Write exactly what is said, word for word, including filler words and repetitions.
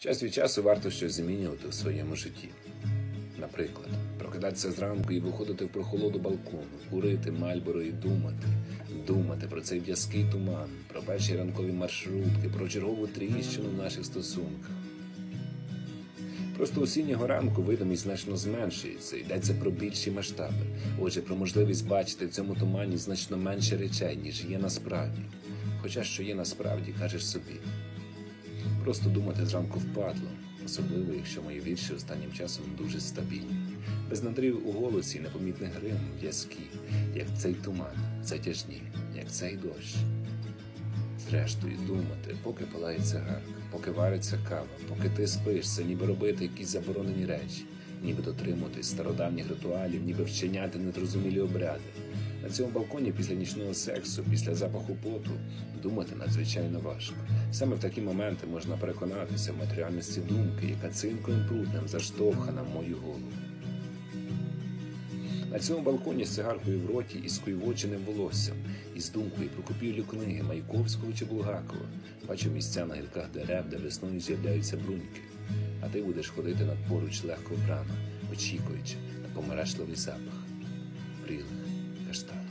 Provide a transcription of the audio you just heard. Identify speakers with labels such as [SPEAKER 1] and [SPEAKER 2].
[SPEAKER 1] Час від часу варто щось змінювати у своєму житті. Наприклад, прокидатися зранку і виходити в прохолоду балкону, курити Мальборо і думати. Думати про цей в'язкий туман, про перші ранкові маршрутки, про чергову тріщину в наших стосунках. Просто осіннього ранку видимість значно зменшується, йдеться про більші масштаби. Отже, про можливість бачити в цьому тумані значно менше речей, ніж є насправді. Хоча що є насправді, кажеш собі. Просто думати зранку впадло, особливо, якщо мої вірші останнім часом дуже стабільні. Без надрів у голосі, непомітних грим, в'язкі, як цей туман, затяжні, як цей дощ. Зрештою, думати, поки палає цигарка, поки вариться кава, поки ти спиш, це ніби робити якісь заборонені речі, ніби дотримуватись стародавніх ритуалів, ніби вчиняти незрозумілі обряди. На цьому балконі після нічного сексу, після запаху поту, думати надзвичайно важко. Саме в такі моменти можна переконатися в матеріальності думки, яка цинкою прутнем заштовхана в мою голову. На цьому балконі з цигаркою в роті і скуйовдженим волоссям, і з думкою про купівлю книги Маяковського чи Булгакова, бачу місця на гілках дерев, де весною з'являються бруньки. А ти будеш ходити над поруч легко вбрано, очікуючи на помарешливий запах прілих каштанів.